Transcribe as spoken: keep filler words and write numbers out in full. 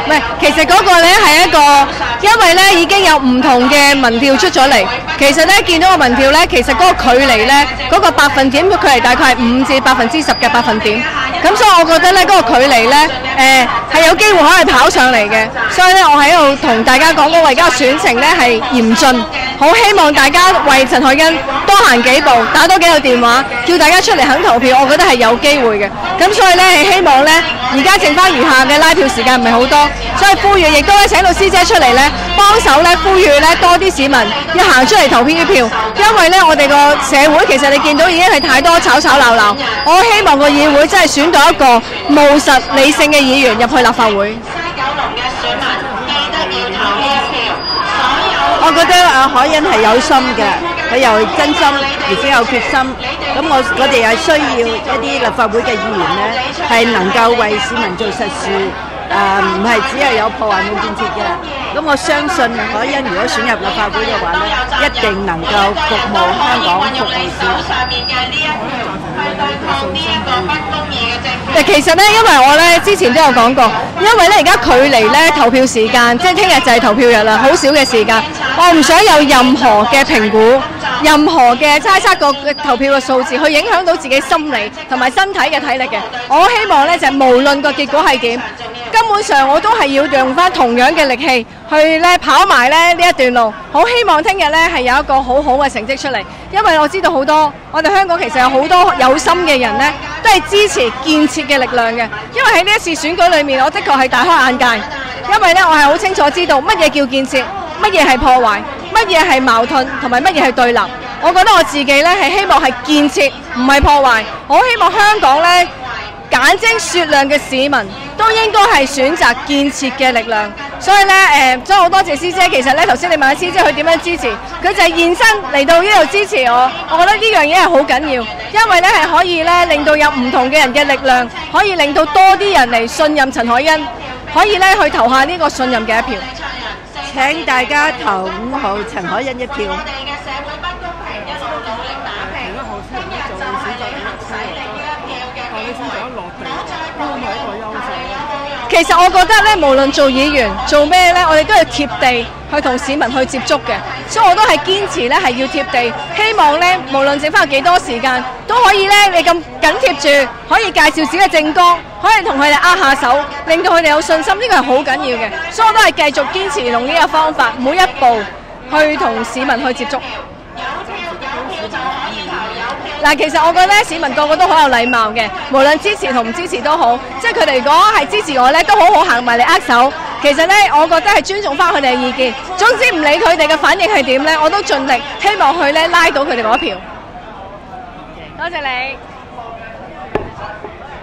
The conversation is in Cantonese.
唔係，其實嗰個咧係一個，因為咧已經有唔同嘅民調出咗嚟。其實咧見到個民調咧，其實嗰個距離咧，嗰個百分點嘅距離大概係五至百分之十嘅百分點。咁所以我覺得咧嗰個距離咧，誒係有機會可以跑上嚟嘅。所以咧我喺度同大家講，我而家選情咧係嚴峻，好希望大家為陳凱欣多行幾步，打多幾個電話，叫大家出嚟肯投票，我覺得係有機會嘅。咁所以咧係希望咧，而家剩翻餘下嘅拉票時間唔係好多，所以呼籲亦都咧請到師姐出嚟咧幫手咧，呼籲咧多啲市民要行出嚟投票票，因為咧我哋個社會其實你見到已經係太多吵吵鬧鬧，我希望個議會真係選到一個務實理性嘅議員入去立法會。 我覺得阿凱欣係有心嘅，佢又真心而且有決心。咁我我哋係需要一啲立法會嘅議員咧，係能夠為市民做實事，誒唔係只係有破壞冇建設嘅。咁我相信凱欣如果選入立法會嘅話咧，一定能夠服務香港，服務市民。 誒其實咧，因為我咧之前都有講過，因為咧而家距離咧投票時間，即係聽日就係投票日啦，好少嘅時間，我唔想有任何嘅評估，任何嘅猜測個投票嘅數字，去影響到自己心理同埋身體嘅體力嘅。我希望咧就係無論個結果係點，根本上我都係要用翻同樣嘅力氣去咧跑埋咧呢一段路。好希望聽日咧係有一個好好嘅成績出嚟，因為我知道好多我哋香港其實有好多有心嘅人咧，都係支持建設嘅力量嘅。因為喺呢一次選舉裏面，我的確係大開眼界，因為咧我係好清楚知道乜嘢叫建設，乜嘢係破壞，乜嘢係矛盾，同埋乜嘢係對立。我覺得我自己咧係希望係建設，唔係破壞。我希望香港咧簡精雪亮嘅市民都應該係選擇建設嘅力量。所以咧誒，真係好多謝師姐。其實咧頭先你問阿師姐佢點樣支持，佢就係現身嚟到呢度支持我。我覺得呢樣嘢係好緊要，因為咧係可以咧令到有唔同嘅人嘅力量，可以令到多啲人嚟信任陳凱欣，可以咧去投下呢個信任嘅一票。 請大家投五號陳凱欣一票。 其實我覺得咧，無論做議員做咩咧，我哋都要貼地去同市民去接觸嘅，所以我都係堅持咧係要貼地，希望咧無論剩翻有幾多時間，都可以咧你咁緊貼住，可以介紹自己嘅政綱，可以同佢哋握下手，令到佢哋有信心，呢個係好緊要嘅，所以我都係繼續堅持用呢個方法，每一步去同市民去接觸。嗱，其實我覺得咧，市民個個都好有禮貌嘅，無論支持同唔支持都好，即係佢哋如果係支持我咧，都好好行埋嚟握手。其實咧，我覺得係尊重翻佢哋嘅意見。總之唔理佢哋嘅反應係點咧，我都盡力希望佢咧拉到佢哋嗰一票。多謝你。